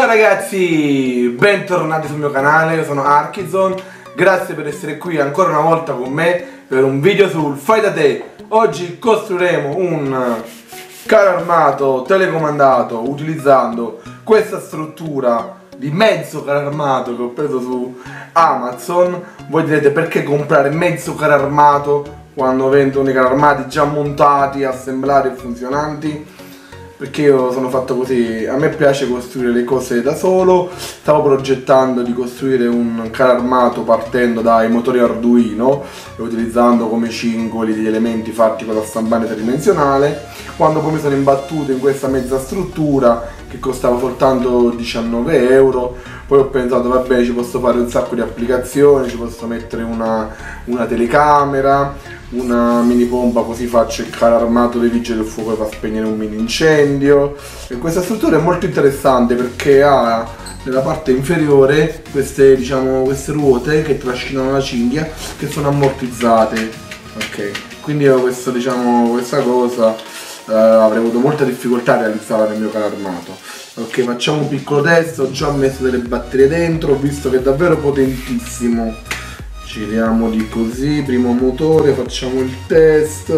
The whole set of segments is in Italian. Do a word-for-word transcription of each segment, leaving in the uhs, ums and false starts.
Ciao ragazzi, bentornati sul mio canale, io sono Archizon. Grazie per essere qui ancora una volta con me per un video sul Fai da te. Oggi costruiremo un carro armato telecomandato utilizzando questa struttura di mezzo carro armato che ho preso su Amazon. Voi direte: perché comprare mezzo carro armato quando vendono i carri armati già montati, assemblati e funzionanti? Perché io sono fatto così, a me piace costruire le cose da solo. Stavo progettando di costruire un carro armato partendo dai motori Arduino e utilizzando come cingoli degli elementi fatti con la stampante tridimensionale, quando poi mi sono imbattuto in questa mezza struttura che costava soltanto diciannove euro. Poi ho pensato: vabbè, ci posso fare un sacco di applicazioni, ci posso mettere una, una telecamera, una mini pompa, così faccio il carro armato dei vigili del fuoco e fa spegnere un mini incendio. E questa struttura è molto interessante perché ha nella parte inferiore queste, diciamo, queste ruote che trascinano la cinghia, che sono ammortizzate. Ok, quindi io questo, diciamo, questa cosa eh, avrei avuto molta difficoltà a realizzarla nel mio carro armato. Ok, facciamo un piccolo test. Ho già messo delle batterie dentro, ho visto che è davvero potentissimo. Giriamo di così, primo motore, facciamo il test.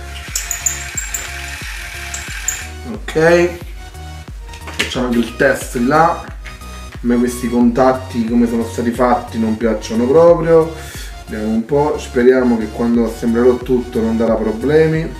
Ok, facciamo anche il test là. A me questi contatti, come sono stati fatti, non piacciono proprio. Vediamo un po', speriamo che quando assemblerò tutto non darà problemi.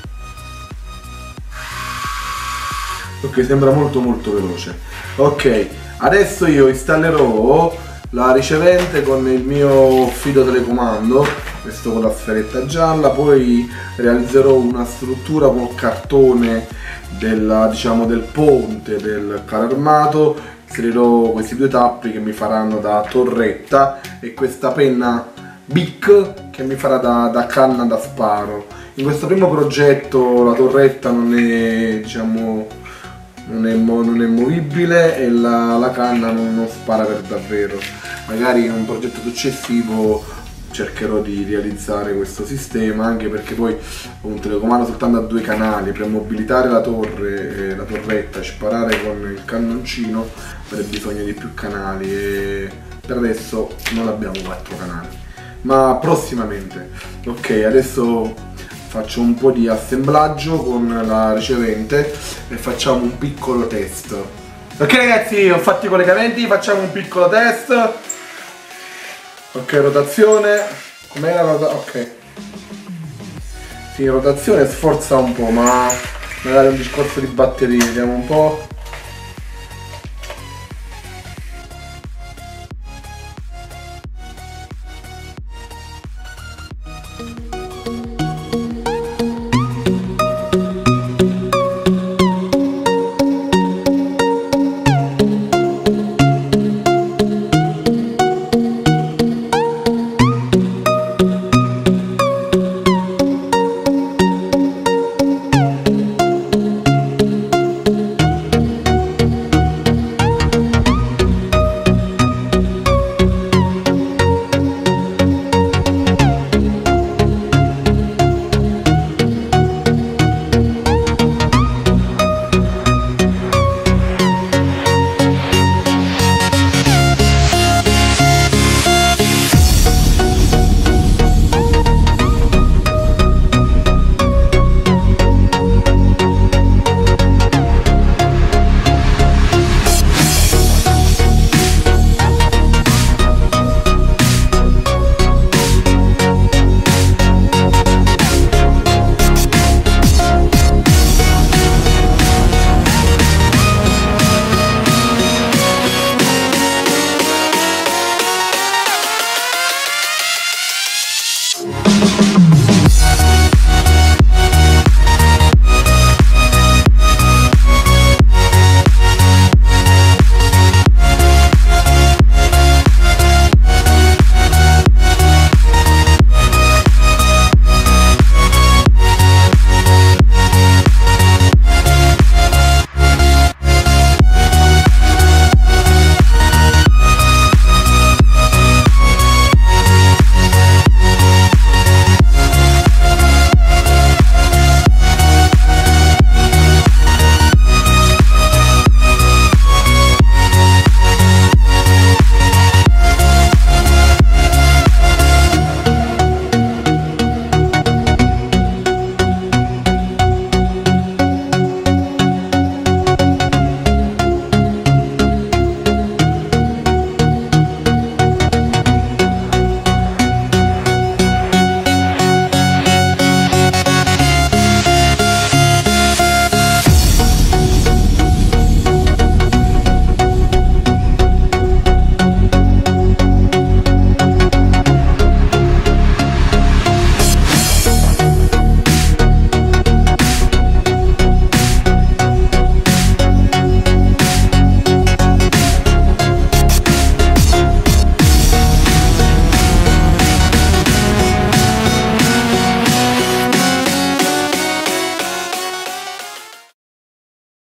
Ok, sembra molto molto veloce. Ok, adesso io installerò la ricevente con il mio fido telecomando, questo con la sferetta gialla. Poi realizzerò una struttura col cartone della, diciamo, del ponte del carro armato. Inserirò questi due tappi che mi faranno da torretta e questa penna Bic che mi farà da, da canna da sparo. In questo primo progetto la torretta non è, diciamo, non è, non è movibile e la, la canna non, non spara per davvero. Magari in un progetto successivo cercherò di realizzare questo sistema, anche perché poi ho un telecomando soltanto a due canali. Per mobilitare la torre, eh, la torretta e sparare con il cannoncino avrei bisogno di più canali, e per adesso non abbiamo quattro canali, ma prossimamente. Ok, adesso faccio un po' di assemblaggio con la ricevente e facciamo un piccolo test. Ok ragazzi, ho fatto i collegamenti, facciamo un piccolo test. Ok, rotazione. Com'era la rotazione? Ok. Sì, rotazione sforza un po', ma magari è un discorso di batterie, vediamo un po'.